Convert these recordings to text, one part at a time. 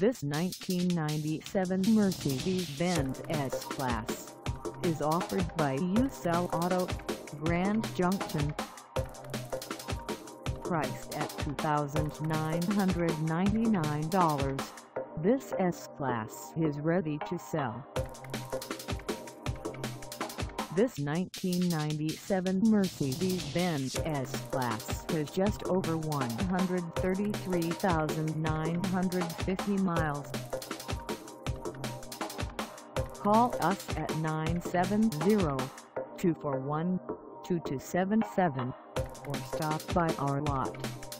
This 1997 Mercedes-Benz S-Class is offered by 5.0L Auto, Grand Junction. Priced at $2,999, this S-Class is ready to sell. This 1997 Mercedes-Benz S-Class has just over 133,950 miles. Call us at 970-241-2277 or stop by our lot.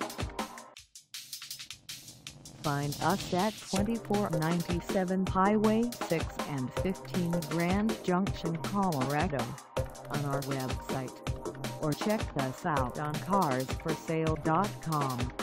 Find us at 2497 Highway 6 and 15 Grand Junction, Colorado on our website, or check us out on carsforsale.com.